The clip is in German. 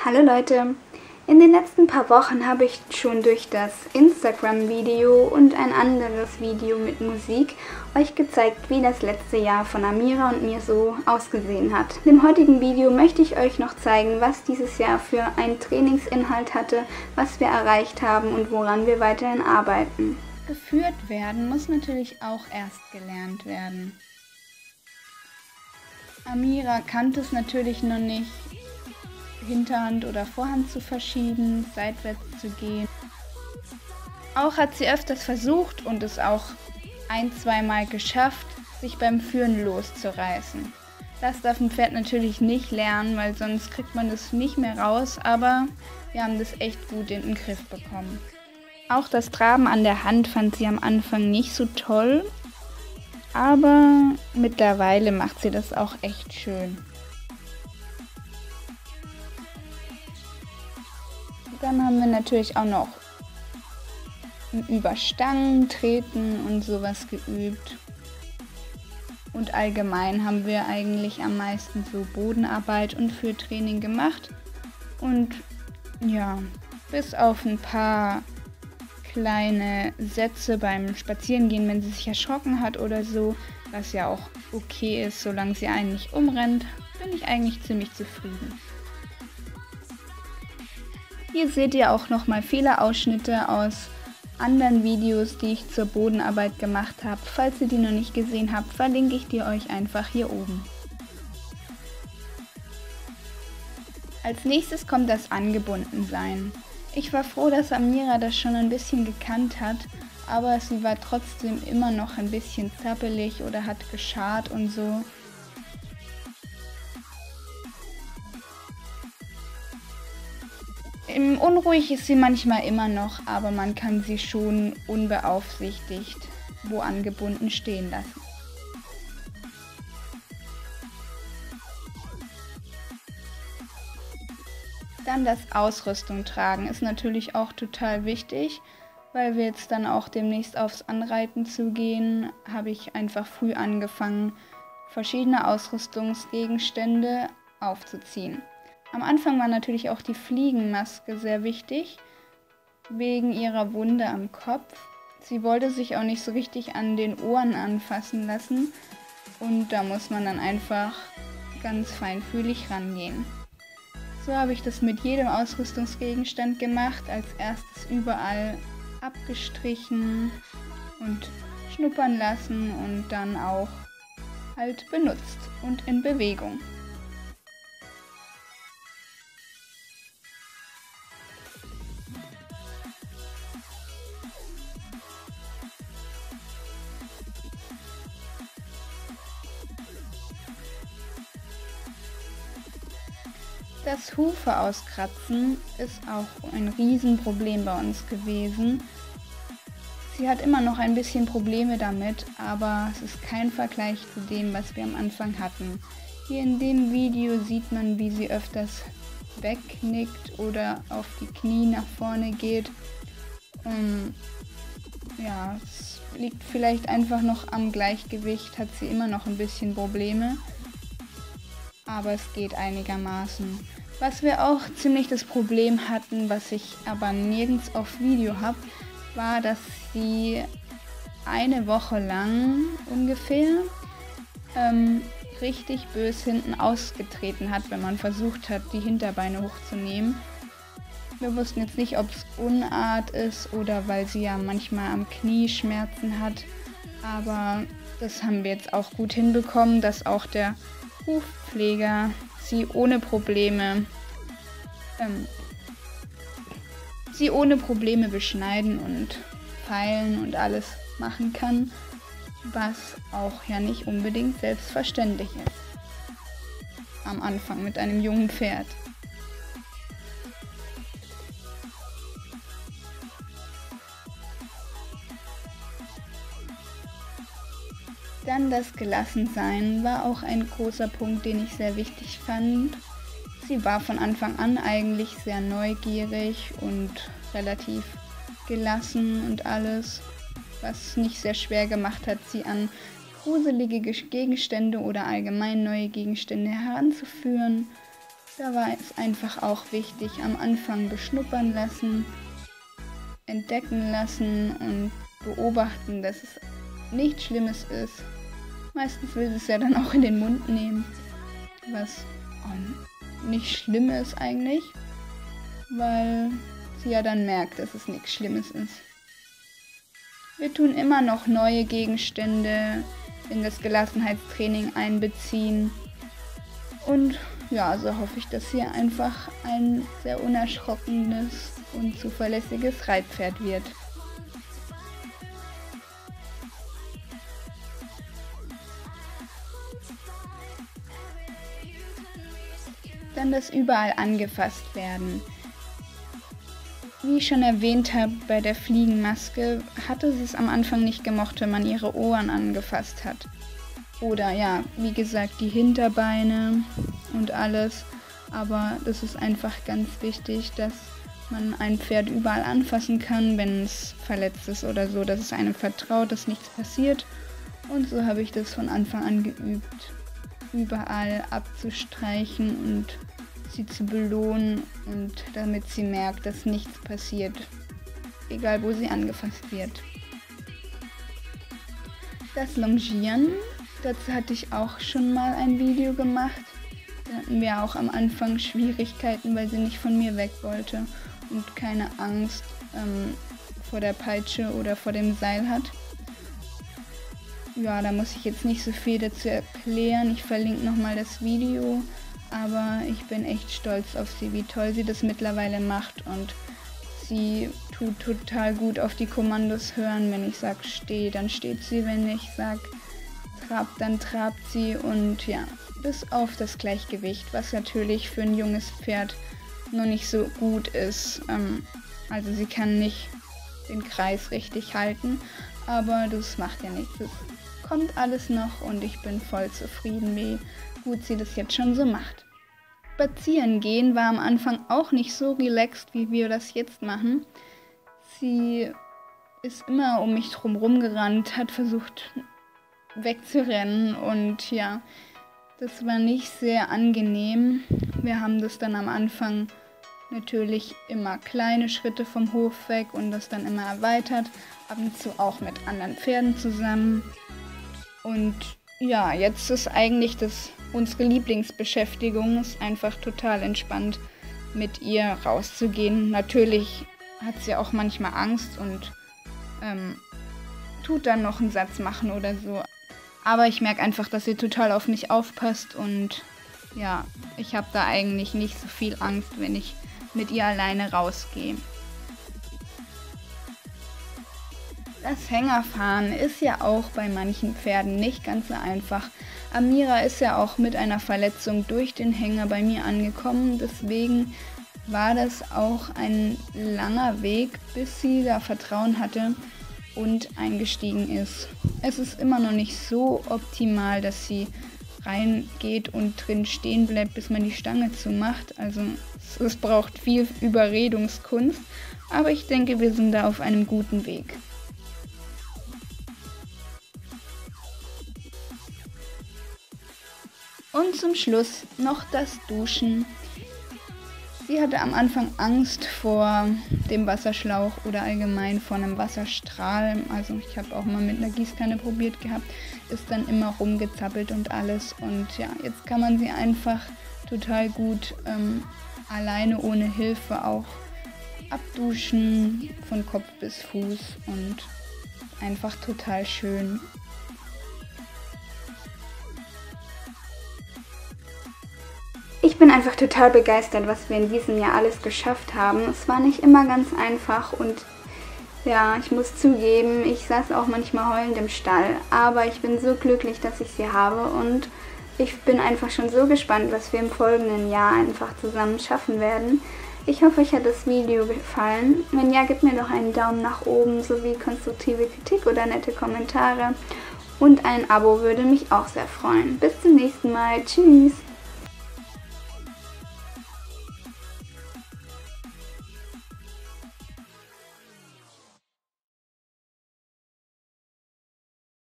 Hallo Leute! In den letzten paar Wochen habe ich schon durch das Instagram-Video und ein anderes Video mit Musik euch gezeigt, wie das letzte Jahr von Amira und mir so ausgesehen hat. In dem heutigen Video möchte ich euch noch zeigen, was dieses Jahr für einen Trainingsinhalt hatte, was wir erreicht haben und woran wir weiterhin arbeiten. Geführt werden muss natürlich auch erst gelernt werden. Amira kannte es natürlich noch nicht, Hinterhand oder Vorhand zu verschieben, seitwärts zu gehen. Auch hat sie öfters versucht und es auch ein-, zweimal geschafft, sich beim Führen loszureißen. Das darf ein Pferd natürlich nicht lernen, weil sonst kriegt man das nicht mehr raus, aber wir haben das echt gut in den Griff bekommen. Auch das Traben an der Hand fand sie am Anfang nicht so toll, aber mittlerweile macht sie das auch echt schön. Dann haben wir natürlich auch noch über Stangen, Treten und sowas geübt. Und allgemein haben wir eigentlich am meisten so Bodenarbeit und Führtraining gemacht. Und ja, bis auf ein paar kleine Sätze beim Spazierengehen, wenn sie sich erschrocken hat oder so, was ja auch okay ist, solange sie einen nicht umrennt, bin ich eigentlich ziemlich zufrieden. Hier seht ihr auch nochmal viele Ausschnitte aus anderen Videos, die ich zur Bodenarbeit gemacht habe. Falls ihr die noch nicht gesehen habt, verlinke ich die euch einfach hier oben. Als nächstes kommt das Angebundensein. Ich war froh, dass Amira das schon ein bisschen gekannt hat, aber sie war trotzdem immer noch ein bisschen zappelig oder hat geschart und so. Unruhig ist sie manchmal immer noch, aber man kann sie schon unbeaufsichtigt wo angebunden stehen lassen. Dann das Ausrüstung tragen ist natürlich auch total wichtig, weil wir jetzt dann auch demnächst aufs Anreiten zugehen, habe ich einfach früh angefangen, verschiedene Ausrüstungsgegenstände aufzuziehen. Am Anfang war natürlich auch die Fliegenmaske sehr wichtig, wegen ihrer Wunde am Kopf. Sie wollte sich auch nicht so richtig an den Ohren anfassen lassen und da muss man dann einfach ganz feinfühlig rangehen. So habe ich das mit jedem Ausrüstungsgegenstand gemacht, als erstes überall abgestrichen und schnuppern lassen und dann auch halt benutzt und in Bewegung. Das Hufe auskratzen ist auch ein Riesenproblem bei uns gewesen. Sie hat immer noch ein bisschen Probleme damit, aber es ist kein Vergleich zu dem, was wir am Anfang hatten. Hier in dem Video sieht man, wie sie öfters wegknickt oder auf die Knie nach vorne geht. Ja, es liegt vielleicht einfach noch am Gleichgewicht, hat sie immer noch ein bisschen Probleme. Aber es geht einigermaßen. Was wir auch ziemlich das Problem hatten, was ich aber nirgends auf Video habe, war, dass sie eine Woche lang ungefähr richtig bös hinten ausgetreten hat, wenn man versucht hat, die Hinterbeine hochzunehmen. Wir wussten jetzt nicht, ob es Unart ist oder weil sie ja manchmal am Knie Schmerzen hat, aber das haben wir jetzt auch gut hinbekommen, dass auch der Hufpfleger sie ohne Probleme beschneiden und feilen und alles machen kann, was auch ja nicht unbedingt selbstverständlich ist am Anfang mit einem jungen Pferd. Dann das Gelassensein war auch ein großer Punkt, den ich sehr wichtig fand. Sie war von Anfang an eigentlich sehr neugierig und relativ gelassen und alles, was nicht sehr schwer gemacht hat, sie an gruselige Gegenstände oder allgemein neue Gegenstände heranzuführen. Da war es einfach auch wichtig, am Anfang beschnuppern lassen, entdecken lassen und beobachten, dass es nichts Schlimmes ist. Meistens will sie es ja dann auch in den Mund nehmen, was nicht schlimm ist eigentlich, weil sie ja dann merkt, dass es nichts Schlimmes ist. Wir tun immer noch neue Gegenstände in das Gelassenheitstraining einbeziehen und ja, so hoffe ich, dass sie einfach ein sehr unerschrockenes und zuverlässiges Reitpferd wird. Dann das überall angefasst werden. Wie ich schon erwähnt habe, bei der Fliegenmaske hatte sie es am Anfang nicht gemocht, wenn man ihre Ohren angefasst hat. Oder ja, wie gesagt, die Hinterbeine und alles. Aber das ist einfach ganz wichtig, dass man ein Pferd überall anfassen kann, wenn es verletzt ist oder so, dass es einem vertraut, dass nichts passiert. Und so habe ich das von Anfang an geübt, überall abzustreichen und sie zu belohnen und damit sie merkt, dass nichts passiert, egal wo sie angefasst wird. Das Longieren, dazu hatte ich auch schon mal ein Video gemacht. Da hatten wir auch am Anfang Schwierigkeiten, weil sie nicht von mir weg wollte und keine Angst vor der Peitsche oder vor dem Seil hat. Ja, da muss ich jetzt nicht so viel dazu erklären. Ich verlinke nochmal das Video. Aber ich bin echt stolz auf sie, wie toll sie das mittlerweile macht. Und sie tut total gut auf die Kommandos hören. Wenn ich sage steh, dann steht sie. Wenn ich sage trab, dann trabt sie. Und ja, bis auf das Gleichgewicht, was natürlich für ein junges Pferd noch nicht so gut ist. Also sie kann nicht den Kreis richtig halten, aber das macht ja nichts. Es kommt alles noch und ich bin voll zufrieden, wie gut sie das jetzt schon so macht. Spazieren gehen war am Anfang auch nicht so relaxed, wie wir das jetzt machen. Sie ist immer um mich drumherum gerannt, hat versucht wegzurennen und ja, das war nicht sehr angenehm. Wir haben das dann am Anfang natürlich immer kleine Schritte vom Hof weg und das dann immer erweitert, ab und zu auch mit anderen Pferden zusammen. Und ja, jetzt ist eigentlich unsere Lieblingsbeschäftigung, ist einfach total entspannt, mit ihr rauszugehen. Natürlich hat sie auch manchmal Angst und tut dann noch einen Satz machen oder so. Aber ich merke einfach, dass sie total auf mich aufpasst und ja, ich habe da eigentlich nicht so viel Angst, wenn ich mit ihr alleine rausgehe. Das Hängerfahren ist ja auch bei manchen Pferden nicht ganz so einfach. Amira ist ja auch mit einer Verletzung durch den Hänger bei mir angekommen, deswegen war das auch ein langer Weg, bis sie da Vertrauen hatte und eingestiegen ist. Es ist immer noch nicht so optimal, dass sie reingeht und drin stehen bleibt, bis man die Stange zumacht. Also es braucht viel Überredungskunst, aber ich denke, wir sind da auf einem guten Weg. Und zum Schluss noch das Duschen. Sie hatte am Anfang Angst vor dem Wasserschlauch oder allgemein vor einem Wasserstrahl. Also ich habe auch mal mit einer Gießkanne probiert gehabt, ist dann immer rumgezappelt und alles. Und ja, jetzt kann man sie einfach total gut alleine ohne Hilfe auch abduschen, von Kopf bis Fuß und einfach total schön. Ich bin einfach total begeistert, was wir in diesem Jahr alles geschafft haben. Es war nicht immer ganz einfach und ja, ich muss zugeben, ich saß auch manchmal heulend im Stall, aber ich bin so glücklich, dass ich sie habe und ich bin einfach schon so gespannt, was wir im folgenden Jahr einfach zusammen schaffen werden. Ich hoffe, euch hat das Video gefallen. Wenn ja, gebt mir doch einen Daumen nach oben sowie konstruktive Kritik oder nette Kommentare und ein Abo würde mich auch sehr freuen. Bis zum nächsten Mal. Tschüss!